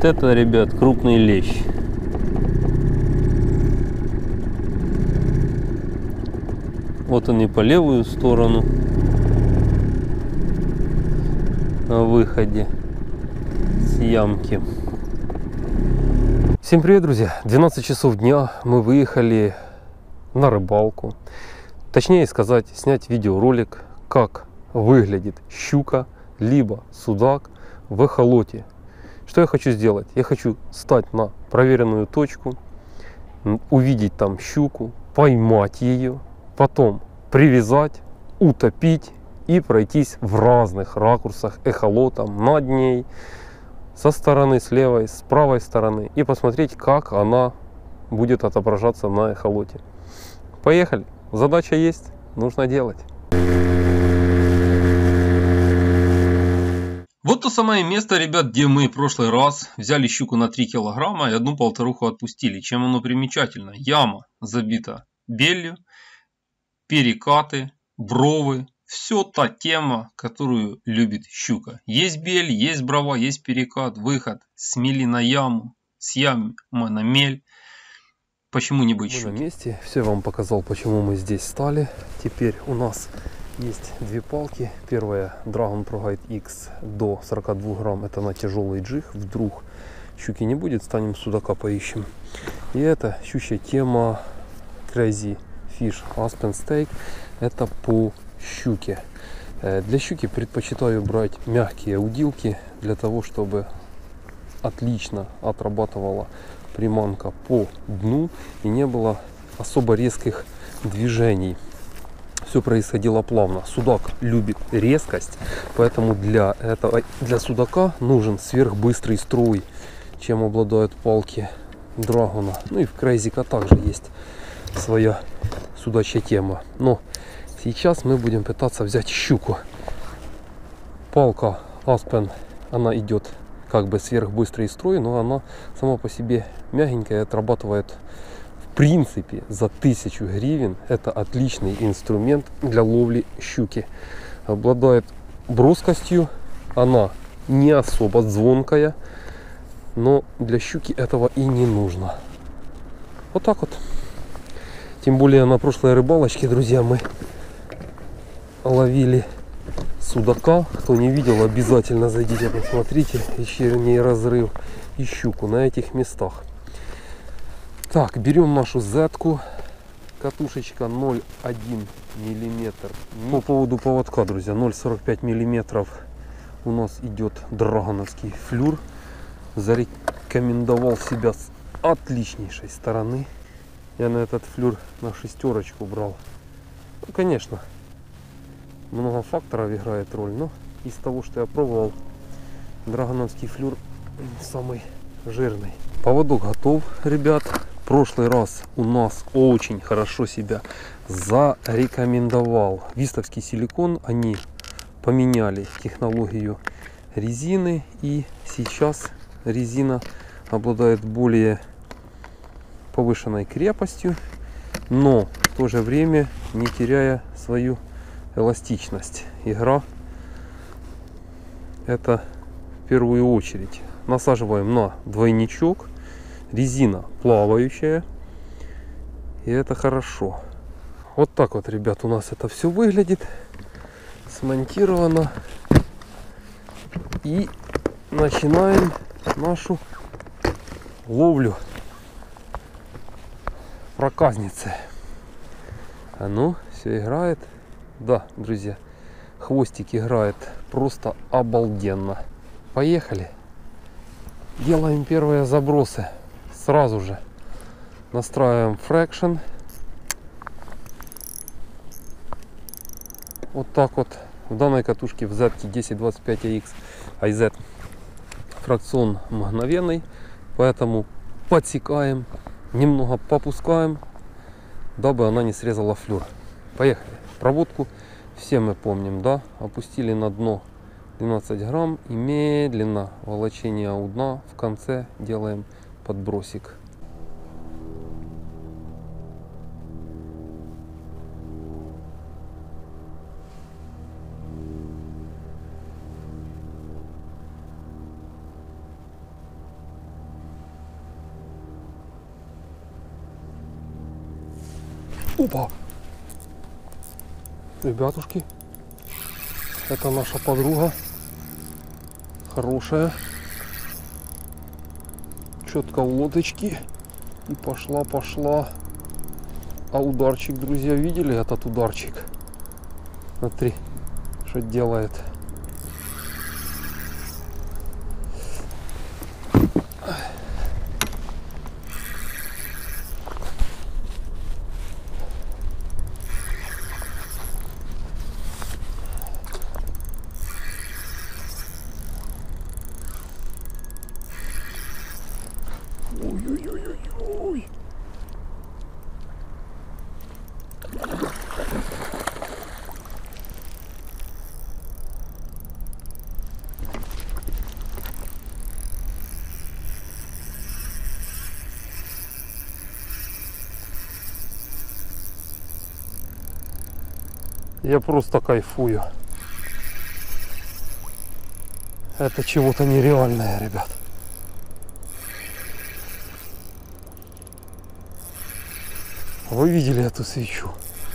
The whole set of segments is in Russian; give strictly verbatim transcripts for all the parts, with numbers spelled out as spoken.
Вот это, ребят, крупный лещ. Вот он и по левую сторону на выходе с ямки. Всем привет, друзья! двенадцать часов дня мы выехали на рыбалку. Точнее сказать, снять видеоролик, как выглядит щука либо судак в эхолоте. Что я хочу сделать? Я хочу встать на проверенную точку, увидеть там щуку, поймать ее, потом привязать, утопить и пройтись в разных ракурсах эхолотом над ней, со стороны, с левой, с правой стороны, и посмотреть, как она будет отображаться на эхолоте. Поехали! Задача есть, нужно делать. Вот то самое место, ребят, где мы в прошлый раз взяли щуку на три килограмма и одну полторуху отпустили. Чем оно примечательно? Яма забита белью, перекаты, бровы. Все та тема, которую любит щука. Есть бель, есть брова, есть перекат, выход с мели на яму, с ямы на мель. Почему не быть щуки? Мы на месте, все вам показал, почему мы здесь стали. Теперь у нас есть две палки. Первая Dragon Pro Guide X до сорока двух грамм. Это на тяжелый джиг. Вдруг щуки не будет, станем судака поищем. И это щучья тема Crazy Fish Aspen Steak. Это по щуке. Для щуки предпочитаю брать мягкие удилки, для того, чтобы отлично отрабатывала приманка по дну и не было особо резких движений. Все происходило плавно. Судак любит резкость, поэтому для этого, для судака нужен сверхбыстрый струй, чем обладают палки драгона. Ну и в крейзика также есть своя судачья тема. Но сейчас мы будем пытаться взять щуку. Палка Aspen, она идет как бы сверхбыстрый строй, но она сама по себе мягенькая, отрабатывает в принципе за тысячу гривен. Это отличный инструмент для ловли щуки. Обладает броскостью, она не особо звонкая, но для щуки этого и не нужно. Вот так вот. Тем более на прошлой рыбалочке, друзья, мы ловили судака. Кто не видел, обязательно зайдите, посмотрите вечерний разрыв и щуку на этих местах. Так, берем нашу зетку. Катушечка ноль целых один миллиметр. По поводу поводка, друзья, ноль целых сорок пять миллиметров у нас идет драгоновский флюр. Зарекомендовал себя с отличнейшей стороны. Я на этот флюр на шестерочку брал. Ну, конечно, много факторов играет роль, но из того, что я пробовал, драгоновский флюр самый жирный. Поводок готов, ребят. В прошлый раз у нас очень хорошо себя зарекомендовал вистовский силикон. Они поменяли технологию резины, и сейчас резина обладает более повышенной крепостью, но в то же время не теряя свою эластичность. Игра это в первую очередь. Насаживаем на двойничок. Резина плавающая, и это хорошо. Вот так вот, ребят, у нас это все выглядит. Смонтировано. И начинаем нашу ловлю проказницы. А ну, все играет. Да, друзья, хвостик играет просто обалденно. Поехали. Делаем первые забросы. Сразу же настраиваем фрекшн. Вот так вот. В данной катушке в зет десять двадцать пять эй икс ай зет фракцион мгновенный, поэтому подсекаем, немного попускаем, дабы она не срезала флюр. Поехали. Проводку все мы помним, да? Опустили на дно двенадцать грамм и медленно волочение у дна в конце делаем подбросик. Опа! Ребятушки, это наша подруга. Хорошая. Четко в лодочке. И пошла, пошла. А ударчик, друзья, видели этот ударчик? Смотри, что делает. Ой-ой-ой-ой-ой. Я просто кайфую. Это чего-то нереальное, ребят. Вы видели эту свечу?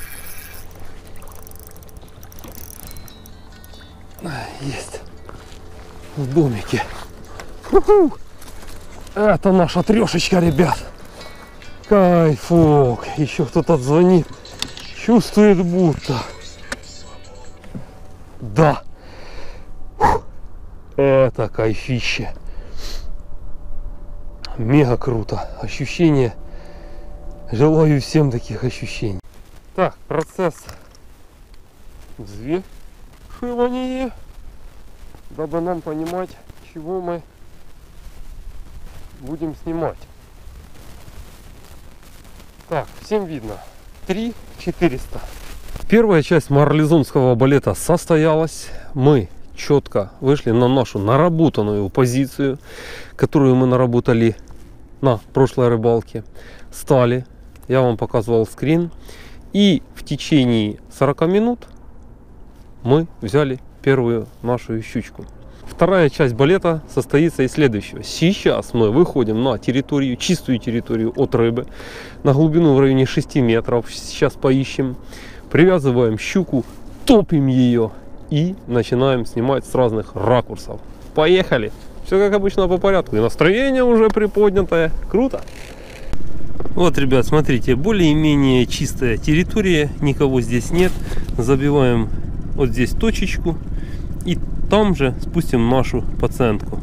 Есть. В домике. Ху-ху. Это наша трешечка, ребят. Кайфок. Еще кто-то звонит. Чувствует будто. Да. Фух. Это кайфище. Мега круто. Ощущение. Желаю всем таких ощущений. Так, процесс взвешивания, дабы нам понимать, чего мы будем снимать. Так, всем видно. три четыреста. Первая часть марлезонского балета состоялась. Мы четко вышли на нашу наработанную позицию, которую мы наработали на прошлой рыбалке. Стали. Я вам показывал скрин. И в течение сорока минут мы взяли первую нашу щучку. Вторая часть балета состоится из следующего. Сейчас мы выходим на территорию, чистую территорию от рыбы. На глубину в районе шести метров. Сейчас поищем. Привязываем щуку, топим ее и начинаем снимать с разных ракурсов. Поехали! Все как обычно по порядку. И настроение уже приподнятое. Круто! Вот, ребят, смотрите, более-менее чистая территория, никого здесь нет. Забиваем вот здесь точечку и там же спустим нашу пациентку.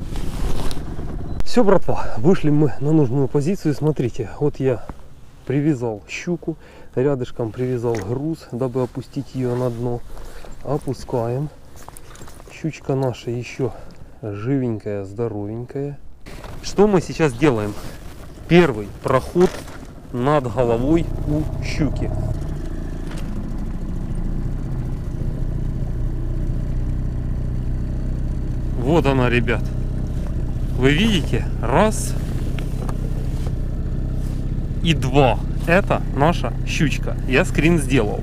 Все, братва, вышли мы на нужную позицию. Смотрите, вот я привязал щуку, рядышком привязал груз, дабы опустить ее на дно. Опускаем. Щучка наша еще живенькая, здоровенькая. Что мы сейчас делаем? Первый проход над головой у щуки. Вот она, ребят. Вы видите? Раз и два. Это наша щучка. Я скрин сделал.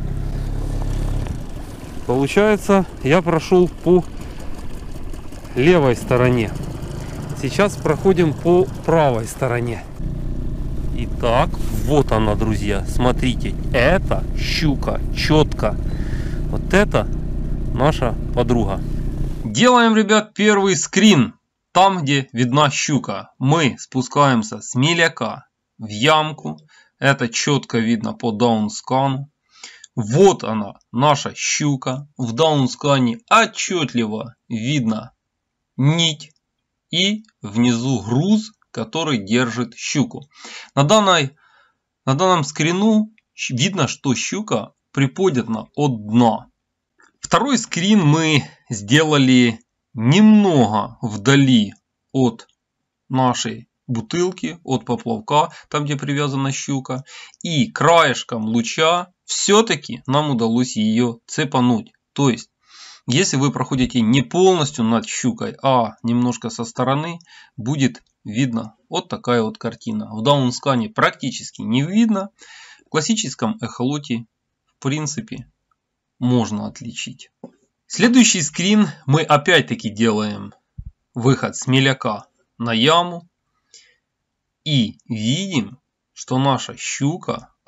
Получается, я прошел по левой стороне. Сейчас проходим по правой стороне. Итак, вот она, друзья. Смотрите, это щука, четко. Вот это наша подруга. Делаем, ребят, первый скрин. Там, где видна щука, мы спускаемся с миляка в ямку. Это четко видно по даунскану. Вот она, наша щука. В даунскане отчетливо видно нить. И внизу груз, который держит щуку. На, данной, на данном скрину видно, что щука приподнята от дна. Второй скрин мы сделали немного вдали от нашей бутылки, от поплавка, там где привязана щука. И краешком луча все-таки нам удалось ее цепануть. То есть, если вы проходите не полностью над щукой, а немножко со стороны, будет видно вот такая вот картина. В даунскане практически не видно. В классическом эхолоте в принципе можно отличить. Следующий скрин мы опять-таки делаем выход с миляка на яму. И видим, что наша щука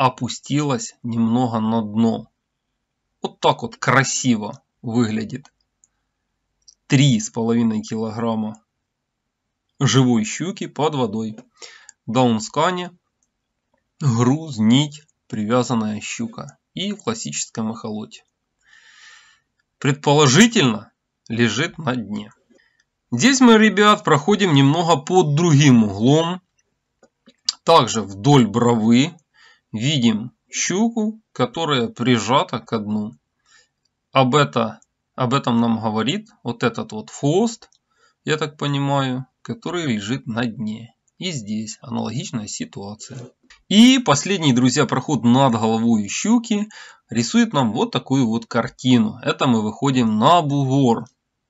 опустилась немного на дно. Вот так вот красиво выглядит три с половиной килограмма живой щуки под водой. В даунскане груз, нить, привязанная щука и в классическом эхолоте. Предположительно лежит на дне. Здесь мы, ребят, проходим немного под другим углом. Также вдоль бровы видим щуку, которая прижата ко дну. Об, это, об этом нам говорит вот этот вот хвост, я так понимаю, который лежит на дне. И здесь аналогичная ситуация. И последний, друзья, проход над головой щуки рисует нам вот такую вот картину. Это мы выходим на бугор.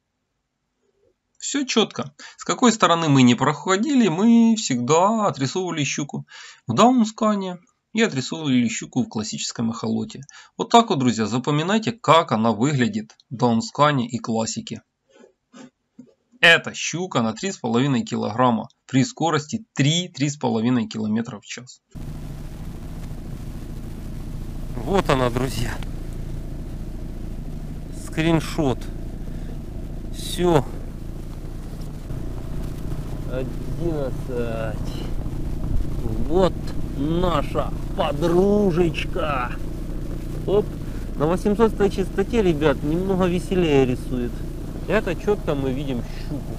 Все четко. С какой стороны мы не проходили, мы всегда отрисовывали щуку в даунскане и отрисовывали щуку в классическом эхолоте. Вот так вот, друзья, запоминайте, как она выглядит в даунскане и классике. Это щука на три с половиной килограмма при скорости три-три с половиной километра в час. Вот она, друзья. Скриншот. Все. одиннадцать. Вот наша подружечка. Оп. На восьмисотской частоте, ребят, немного веселее рисует. Это четко мы видим щуку.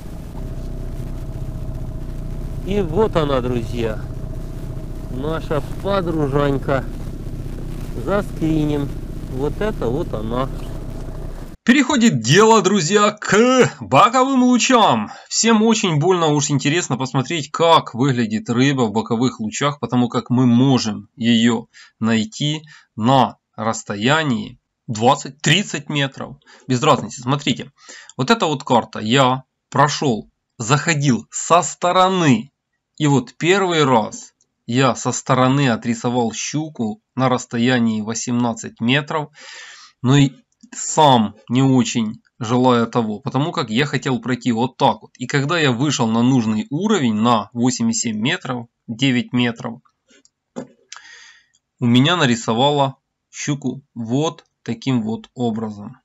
И вот она, друзья. Наша подружанька. Заскриним. Вот это вот она. Переходит дело, друзья, к боковым лучам. Всем очень больно уж интересно посмотреть, как выглядит рыба в боковых лучах, потому как мы можем ее найти на расстоянии двадцать-тридцать метров. Без разницы. Смотрите, вот эта вот карта. Я прошел, заходил со стороны. И вот первый раз я со стороны отрисовал щуку на расстоянии восемнадцать метров. Но и сам не очень желая того, потому как я хотел пройти вот так вот. И когда я вышел на нужный уровень, на восемьдесят семь метров, девять метров, у меня нарисовала щуку вот таким вот образом.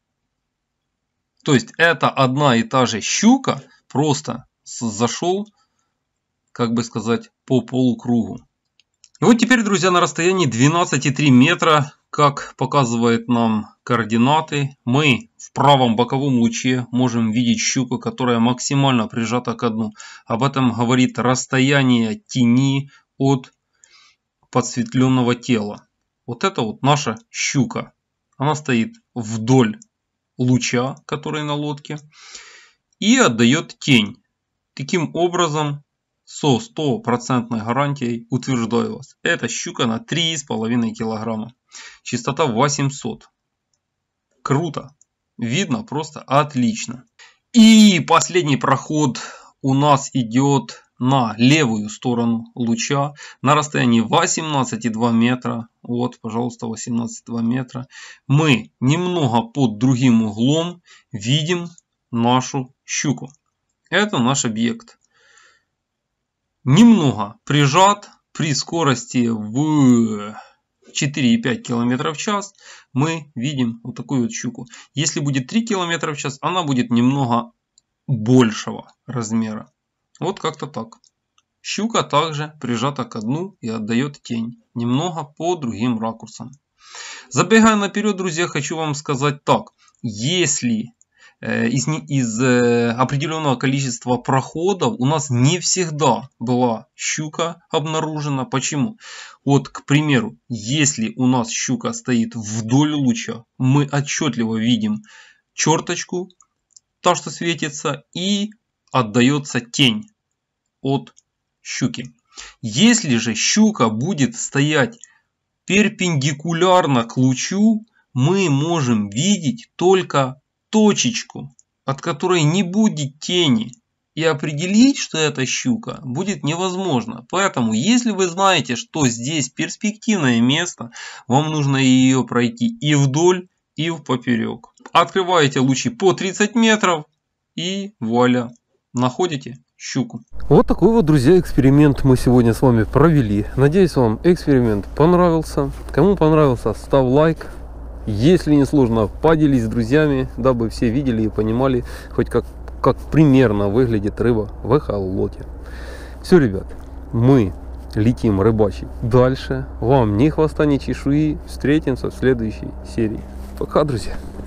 То есть это одна и та же щука, просто зашел, как бы сказать, по полукругу. И вот теперь, друзья, на расстоянии двенадцать и три метра, как показывает нам координаты, мы в правом боковом луче можем видеть щуку, которая максимально прижата ко дну. Об этом говорит расстояние тени от подсветленного тела. Вот это вот наша щука. Она стоит вдоль луча, который на лодке, и отдает тень. Таким образом, со стопроцентной гарантией утверждаю вас, это щука на три с половиной килограмма. Частота восемьсот. Круто. Видно просто отлично. И последний проход у нас идет на левую сторону луча на расстоянии восемнадцать и два метра. Вот, пожалуйста, восемнадцать и два метра. Мы немного под другим углом видим нашу щуку. Это наш объект. Немного прижат при скорости в четыре и пять километров в час. Мы видим вот такую вот щуку. Если будет три километра в час, она будет немного большего размера. Вот как-то так. Щука также прижата ко дну и отдает тень. Немного по другим ракурсам. Забегая наперед, друзья, хочу вам сказать так. Если э, из, из э, определенного количества проходов у нас не всегда была щука обнаружена. Почему? Вот, к примеру, если у нас щука стоит вдоль луча, мы отчетливо видим черточку, та, что светится, и отдается тень от щуки. Если же щука будет стоять перпендикулярно к лучу, мы можем видеть только точечку, от которой не будет тени. И определить, что это щука, будет невозможно. Поэтому, если вы знаете, что здесь перспективное место, вам нужно ее пройти и вдоль, и впоперек. Открываете лучи по тридцать метров и вуаля, находите щуку. Вот такой вот, друзья, эксперимент мы сегодня с вами провели. Надеюсь, вам эксперимент понравился. Кому понравился, ставь лайк. Если не сложно, поделись с друзьями, дабы все видели и понимали хоть как, как примерно выглядит рыба в эхолоте. Все, ребят, мы летим рыбачить дальше. Вам ни хвоста, ни чешуи. Встретимся в следующей серии. Пока, друзья.